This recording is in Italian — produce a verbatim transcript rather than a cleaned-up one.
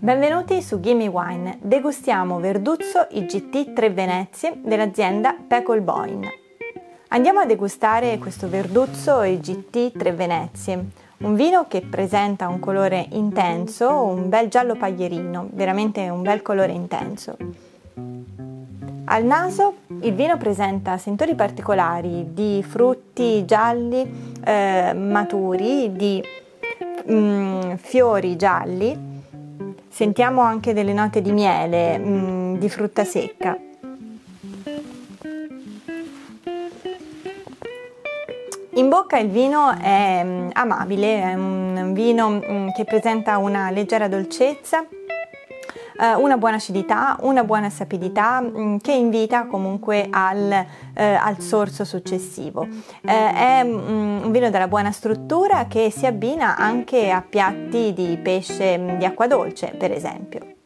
Benvenuti su Gimme Wine, degustiamo Verduzzo I G T tre Venezie dell'azienda Pecol Boin. Andiamo a degustare questo Verduzzo I G T tre Venezie, un vino che presenta un colore intenso, un bel giallo paglierino, veramente un bel colore intenso. Al naso il vino presenta sentori particolari di frutti gialli eh, maturi, di mm, fiori gialli. Sentiamo anche delle note di miele, mh, di frutta secca. In bocca il vino è mh, amabile, è un vino mh, che presenta una leggera dolcezza, eh, una buona acidità, una buona sapidità mh, che invita comunque al, eh, al sorso successivo. Eh, è mh, un vino dalla buona struttura che si abbina anche a piatti di pesce mh, di acqua dolce, per esempio.